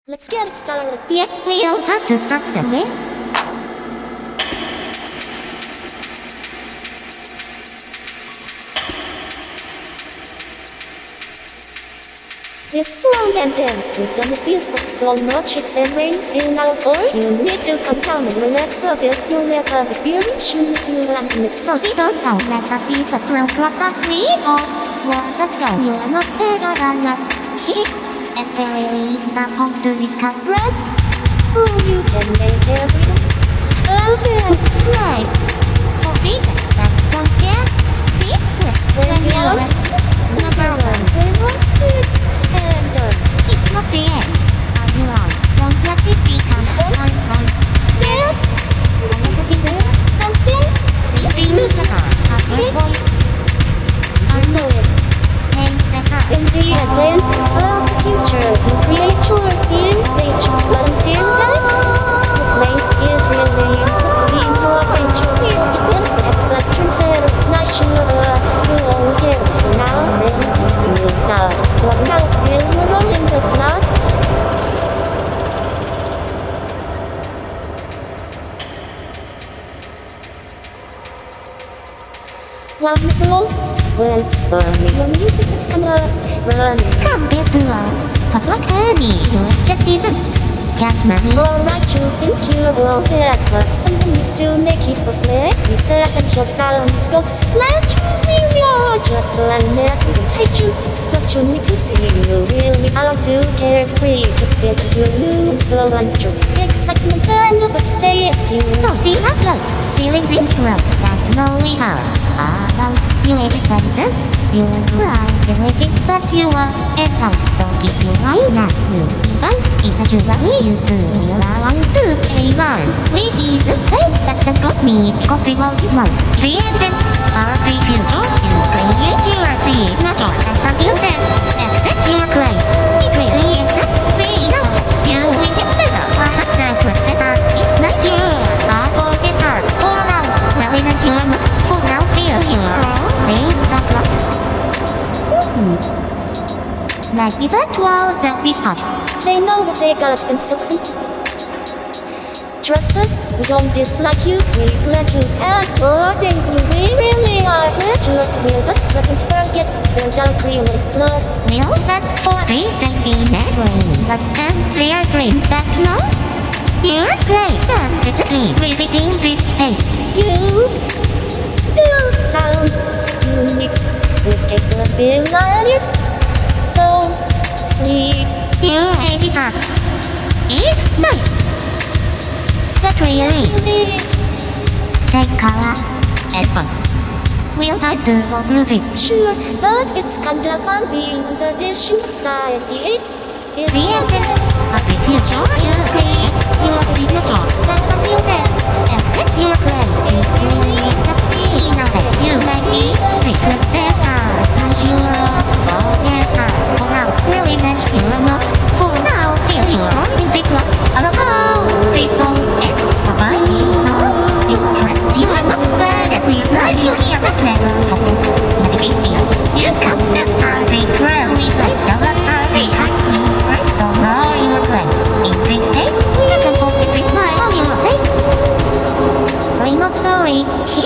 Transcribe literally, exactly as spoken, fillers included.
Let's get it started. Yeah, we'll have to start somewhere. This song and dance we've done it before. So much it's and rain in our voice. You need to come down and relax a bit. You'll let have experience. You need to learn to mix. So sit down, let us see the thrill process we all want to go. You are not better than us. Hit and there is the point to discuss bread. Oh, you can make everything open. Right. For this, that don't get deep with when you're at number one. It was good and done. It's not the end. Are you on? Don't let it become one point. Yes. Something there? Something? Maybe musical. Have your voice. I know it. Hey, Seka. In the event of the future, you create your scene page. But until then, the place is really simply your page. You get it, it's a trendsetter, it's not sure. You won't get it for now, then it's good now. But now, feel you roll in the cloud. Wonderful, well it's funny. Your music is kinda running. Compared to our but like any, yours just isn't. Cash money. Alright, you think you will hit, but something needs to make it reflect. You said that your sound goes splash. You really are just letting it. We don't hate you, but you need to see you really are too carefree. Just get to lose so untrue. Excitement then, but stay as you. So see that love, feelings in slow, that know we have. Ah, love, you ain't expensive. You right, everything that you want and how. So keep you right now. You even, even you love me, you do. You are one, two, three, one. We see the thing that can cost me because we want this one. Created our free future. You create your signature and until then, accept your place. It really exactly enough. You will get better. Perhaps I could set up. It's nice you are for better. For now, really not you're not. For now, feel you're all made that luck. Hmm. Maybe that was a bit hot. They know what they got in substance. Trust us, we don't dislike you. We're glad you have more than you. We really are glad you're with us. But don't forget, the dark green is plus. Will that for three centimeters, but then clear dreams that no? Your place and repeatedly repeating this space. You do sound unique. You get the melodies so sweet. Your editor is nice. But really, take color and fun. We'll have to go through this. Sure, but it's kinda fun being the dish inside it. It The end of the future you create your signature. Then until then, accept your place. You really exactly know that you might be different setters. Unsure, for better. For now, really meant you're not. For now, feel your own in big rock. Oh, this song and surviving. You're trapped, you're not bad. Every night you hear that letter from motivation. You come after the crowd. We place the after the high. So now your place. In this case, you can put a smile on your face. So I'm not sorry.